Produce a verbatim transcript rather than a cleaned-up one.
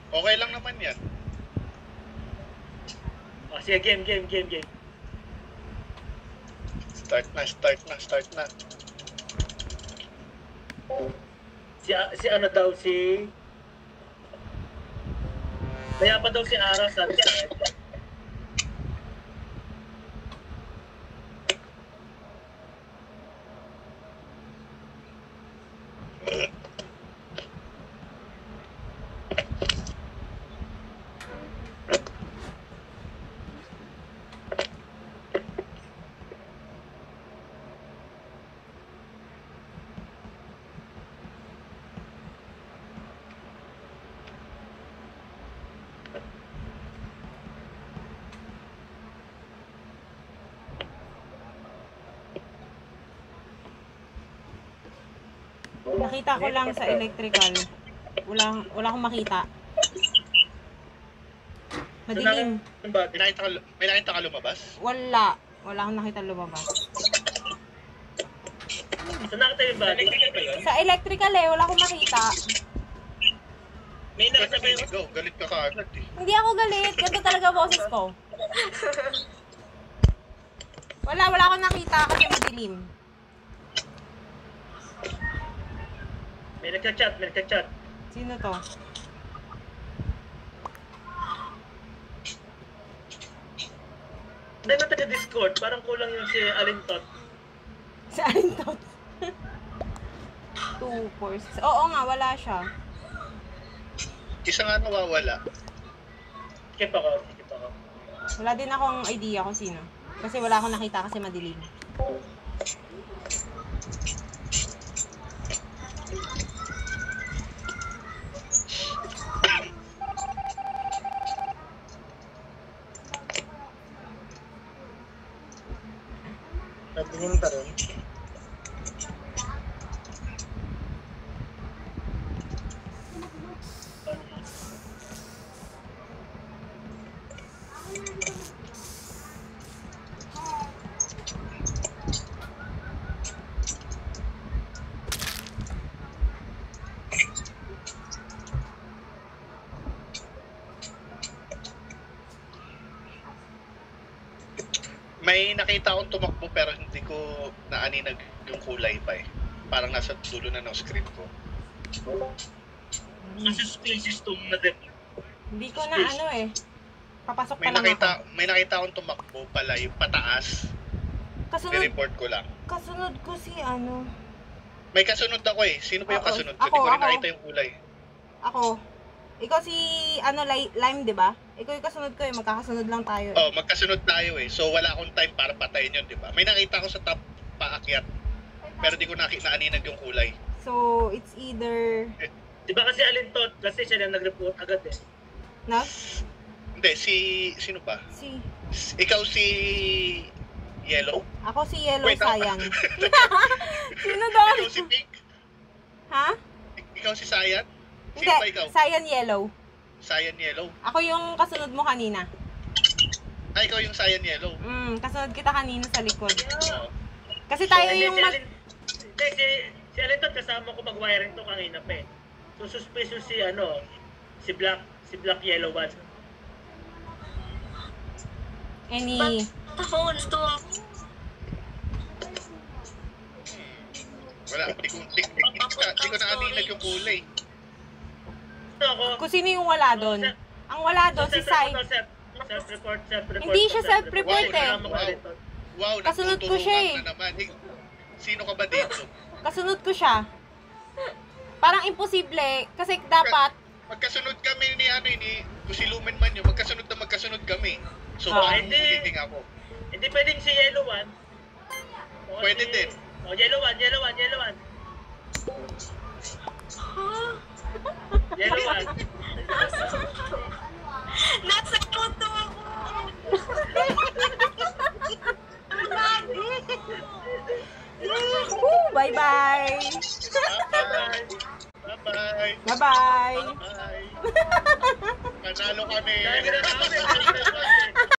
Okay lang naman yan. O, sige, game, game, game, game. Start na, start na, start na. Si, si ano daw, si... Kaya pa daw si Ara sa... Nakita ko lang sa electrical. Wala, wala akong makita. Madilim. May nakita ka, may nakita ka lumabas? Wala. Wala akong nakita lumabas. Saan nakita yung body? Sa electrical eh, wala akong makita. May nakasabay mo. Go, galit ka kaagad eh. Hindi ako galit. Ganito talaga boses ko. Wala, wala akong nakita kasi madilim. May nagka-chat, may nagka-chat. Sino to? Hindi na taga-Discord, parang kulang yung si Alintot. Si Alintot? two, four, six. Oo nga, wala siya. Isa nga nawawala. Skip ako, skip ako. Wala din akong idea kung sino. Kasi wala akong nakita kasi madilim. Natingin pa rin. May nakita akong tumakbo pero hindi ko naaninag yung kulay pa eh. Parang nasa dulo na ng screen ko. Kasi spaces to na din. Hindi ko na ano eh. Papasok May pa lang nakita, ako. may nakita akong tumakbo pala yung pataas. Kasunod, I-report ko lang. kasunod ko si ano. May kasunod ako eh. Sino pa yung Ako, kasunod? ako, Hindi ko rin ako. nakita yung kulay. Ako. Ikaw si ano li- Lime, 'di ba? Ikaw yung kasunod ko eh, magkakasunod lang tayo. Eh. Oh, magkasunod tayo eh. So wala akong time para patayin yun, di ba? May nakita ko sa top paakyat. Pero di ko nakita naaninag yung kulay. So, it's either Di ba kasi Alintot, kasi siya lang nag-report agad eh. na Hindi, si... Sino pa? si Ikaw si... Yellow? ako si Yellow Wait, ah. Sayang. Sino doon? Ikaw si Pink? Ha? Ikaw si Sayan? Sino Hindi, ba ikaw? Sayan Yellow. Sayan Yellow? Ako yung kasunod mo kanina. Ah, ikaw yung Sayan Yellow. Mm, kasunod kita kanina sa likod. Oo. Kasi tayo Hindi, yung si mag... Alin- Hindi, si, si Alintot kasama ko mag-wiring to kanina pa eh. So suspicious si ano, si Black, si Black Yellow one. Any... Phone to. Wala, di ko, di, di, di, di, di ko naaninag yung kulay. Ito ako. Kung sino yung wala doon. Ang wala doon si Sai. Self-report, self-report. Hindi siya self-report Wow, eh. wow. Wow, Kasunod ko siya eh. nagtutulungan na naman. Eh, sino ka ba dito? Kasunod ko siya. Parang imposible. Kasi dapat... Magkasunod kami ni ano ni kung si Lumen man yun, magkasunod na magkasunod kami. So, Ah, baka hindi. hindi ako. Hindi pwedeng si Yellow one. O, Pwede si- din. O, Yellow one, Yellow one, Yellow one. Yellow one. Nasa auto ako. Woo! Bye-bye! Bye-bye. Bye-bye. Bye-bye! Bye. Panalo kami. Dahil na namin.